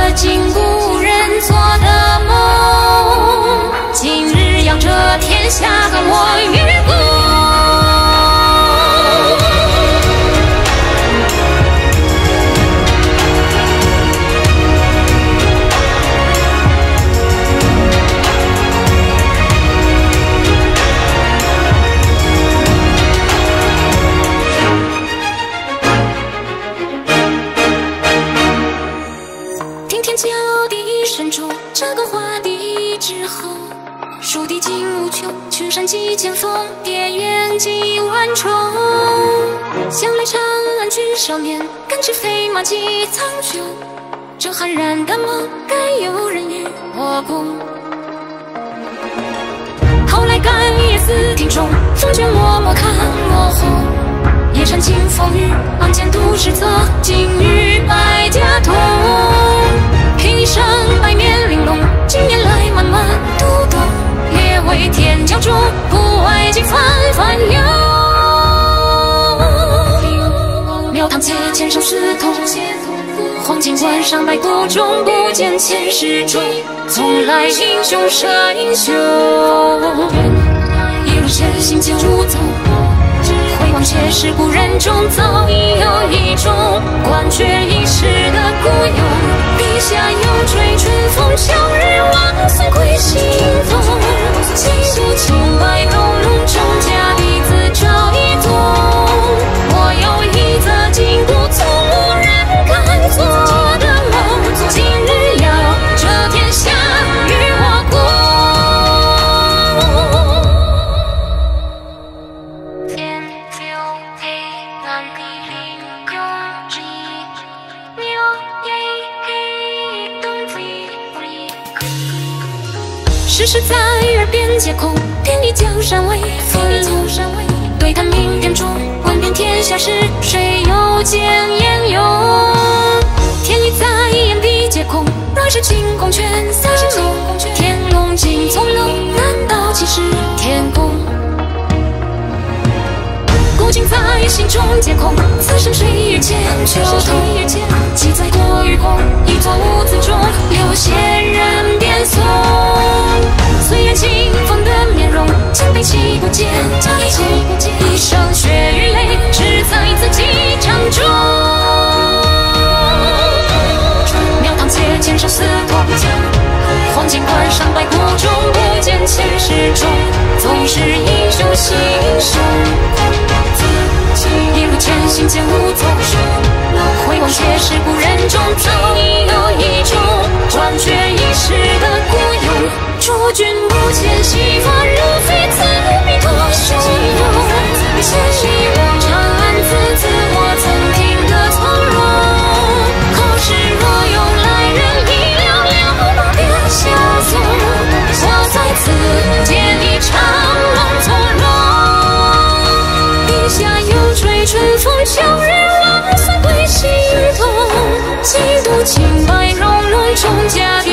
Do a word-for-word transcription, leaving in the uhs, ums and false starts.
今古人做的梦，今日扬着天下和我与共。 脚底深处，这个花地之后，树地尽无穷，群山几千峰，叠远几万重。想来长安郡少年，赶驰飞马骑苍穹。这悍然的梦，该有人与我共。后来干夜思庭中，风卷落寞看落后。夜缠清风雨，望见都市侧，今日百家通。 披上百面玲珑，近年来慢慢读懂，列为天骄中，不外尽翻翻流。庙堂前千手似铜，黄金冠上白骨中，不见前世中，从来英雄舍英雄。一路前行皆无踪，回望前世故人中，早已有一种冠绝一世的孤勇。 笔下有追春风，秋日望岁归心动。几度清白融融中，家弟子照一动。我有一则今古从无人敢做的梦，今日要这天下与我共。天流黑暗地灵有之牛也。 世事在耳边皆空，天地江山为分路。对谈明天中，问遍天下事，谁又见言有？天意在眼底皆空，若是清宫全散落，天龙尽从容，难道岂是天宫？ 古今在心中皆空，此生谁与千秋同？记载过与空，一座无字中，有些人便诵。岁月清风的面容，千杯泣不见家中，一生血与泪，只在自己掌中。庙堂前千手似铜，黄金冠上白骨中，不见前世中，总是英雄心胸。 一路前行皆无踪，回望前世故人中，早已有一种冠绝一世的孤勇。诸君不见西发如飞，自弥陀汹涌。千里望长安，字字我曾听得从容。后世若有来人，已寥寥不便相送。我在此借你长梦从容。笔下有追春风，秋日望岁归心动。几度清白融融中，家